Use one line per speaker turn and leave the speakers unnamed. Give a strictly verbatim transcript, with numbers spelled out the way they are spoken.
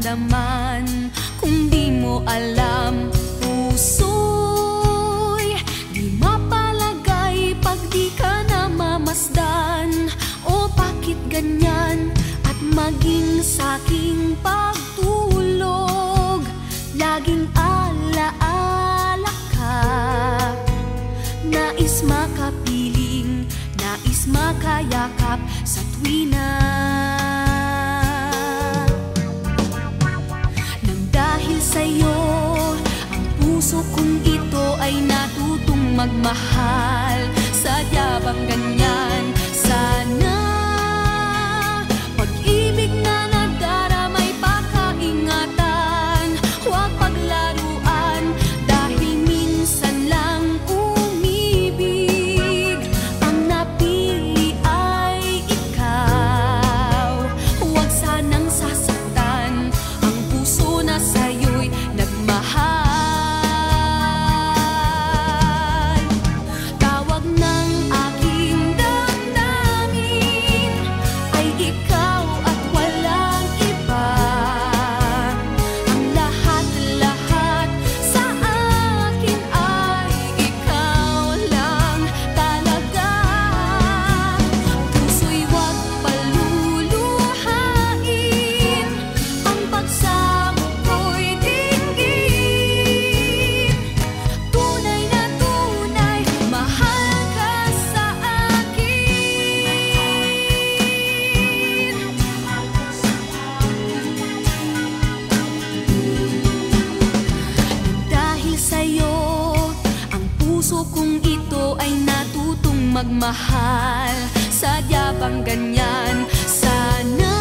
laman. Kung di mo alam, puso'y di mapalagay pag di ka namamasdan. O bakit ganyan? At maging sa'king pagtulog, laging alaala ka. Nais makapiling, nais makayakap sa tuwina. Nang dahil sa'yo, ang puso kong ito ay natutong magmahal. Sadya bang ganyan? Sana pag-ibig na nagdaramay pakaingatan, huwag paglaruan dahil minsan lang umibig. Ang napili ay ikaw, huwag sanang sasaktan ang puso na sa'yo'y nagmahal. Tawag ng aking damdamin ay ikaw at walang iba. Ang lahat-lahat sa akin ay ikaw lang talaga. Puso'y huwag paluluhain, ang pagsamo ko'y dinggin. Tunay na tunay, mahal ka sa akin. Dahil sa'yo, ang puso kong ito ay natutong magmahal. Sadya bang ganyan? Sana